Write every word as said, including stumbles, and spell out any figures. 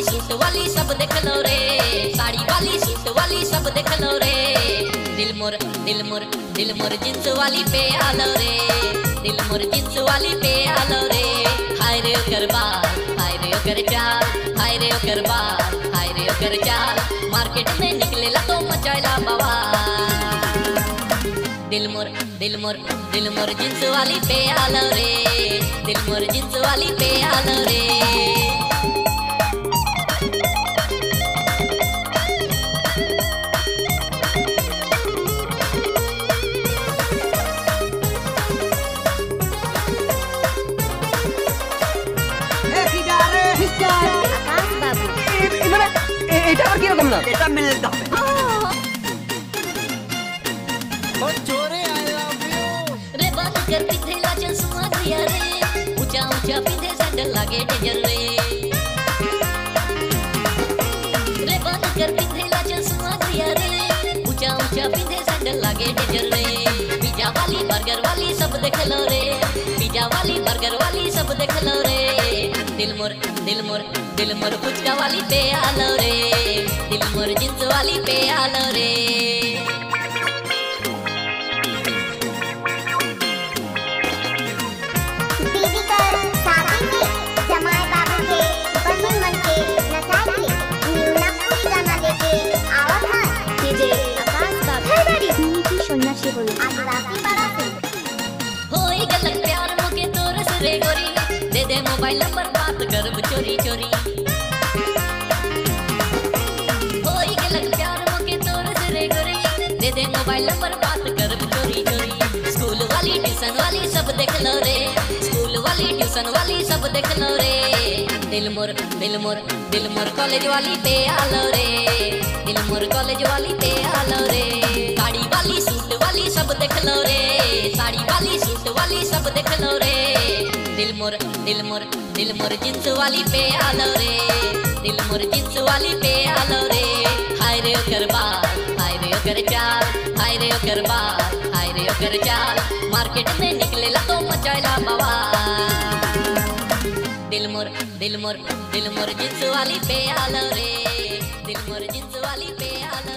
वाली सूट वाली सब देख लो रे, साड़ी वाली सूट वाली सब देख लो रे। दिल मोर दिल मोर दिल मोर जींस वाली पे आलो रे, दिल मोर जींस वाली पे आलो रे। हाय रे ओकर बाल, हाय रे ओकर चाल, हाय रे ओकर बाल, हाय रे ओकर चाल। मार्केट में निकलेला तो मचाइला बवाल। दिल मोर दिल मोर दिल मोर जींस वाली पे आलो रे, दिल मोर जींस वाली पे आलो रे। এটা আর কি রকম না? এটা মিলতে হবে। ओ चोरे आई लव यू रे बात कर पिथेला चश्मा दिया रे, ऊंचा ऊंचा पिंधे सैंडल लागे डेंजर रे। रे बात कर पिथेला चश्मा दिया रे, ऊंचा ऊंचा पिंधे सैंडल लागे डेंजर रे। पिज्जा वाली बर्गर वाली सब देख लो रे, पिज्जा वाली बर्गर वाली सब देख लो रे। दिल मोर दिल मोर दिल मोर फुचका वाली पे आलो रे, दिल मोर जींस वाली पे आलो रे। दीदी कर साथी में जमाए बाबू के बहिन मन के नचाए के न्यूनपुरी गाना लेके आवत है डीजे आकाश बाबू। हे डैडी नीति सन्यासी बोलो आदिवासी बड़ा से होई गलत प्यार मोके तोरस रे गोरी, दे दे मोबाइल नंबर बात करब चोरी चोरी। होई गलत प्यार मोके तोरस रे गोरी, दे दे मोबाइल नंबर बात करब चोरी चोरी। स्कूल वाली ट्यूशन वाली सब देख लो रे, स्कूल वाली ट्यूशन वाली सब देख लो रे। दिल मोर दिल मोर दिल मोर कॉलेज वाली पे आलो रे, दिल मोर कॉलेज वाली पे आलो रे। साड़ी वाली सूट वाली सब देख लो रे, साड़ी वाली सूट वाली सब देख लो रे। दिल मोर दिल मोर दिल मोर जींस वाली पे आलो रे, दिल मोर जींस वाली पे आलो रे। हाय रे ओकर बाल, हाय रे ओकर चाल, हाय रे ओकर बाल, हाय रे ओकर चाल। मार्केट में निकलेला तो मचाइला बवाल। दिल मोर दिल मोर दिल मोर जींस वाली पे आलो रे, दिल मोर जींस वाली पे आलो